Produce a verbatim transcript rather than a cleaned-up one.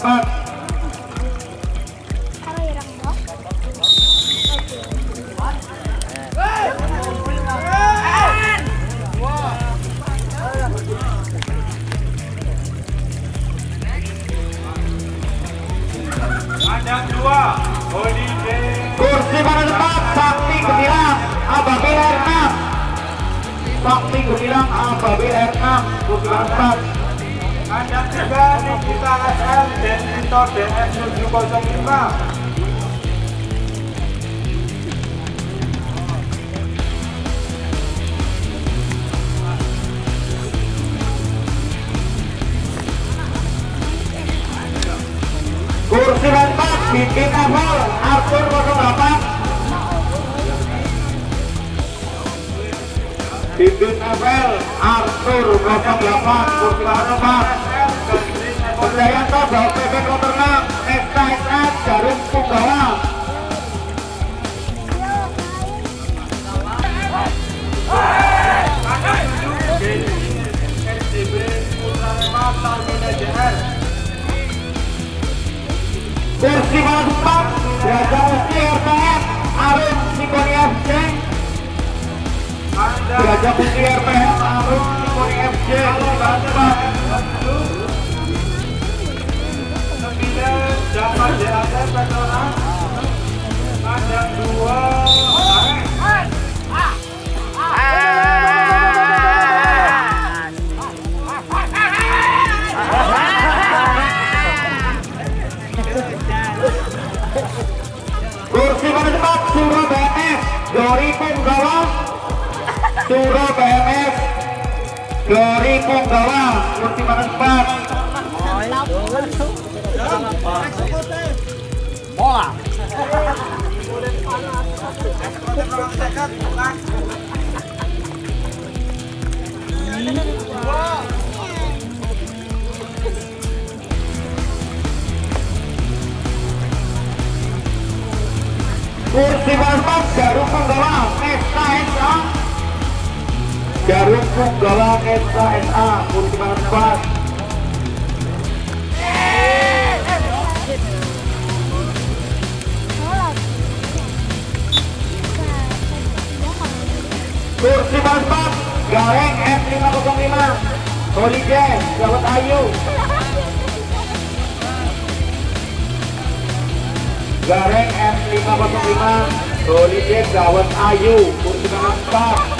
empat. Kandang dua, Holiday. Kursi pada depan, Sakti Gemilang, Ababil R enam. Sakti Gemilang, Ababil R enam, kursi pada depan. Kandang tiga, Nikita S L dan Victor D S tujuh nol lima. Kursi empat, Bikin Apple, Arthur nol delapan. Bikin Apple, Arthur nol delapan, kursi empat. Perjayanto, Bawa P P Kloter enam, S K S N, Jarum Punggawa. Kursi empat, Raja Musti R P M, Arum Sikoni F C. Raja Musti R P M, Arum Sikoni F C, empat. sembilan, Jaman J A T Petronas. Kandang dua, Kursi pada depan, Suro B M S, Dori Punggawa. Suro B M S, Dori Punggawa, kursi pada depan. Bola. Kursi empat, Jarum Punggawa, S K S A. Jarum Punggawa, S K S A, kursi empat. Kursi empat, Gareng F lima nol lima, Holiday, Dawet Ayu. Gareng F lima nol lima, Holiday, Dawet Ayu, kursi empat.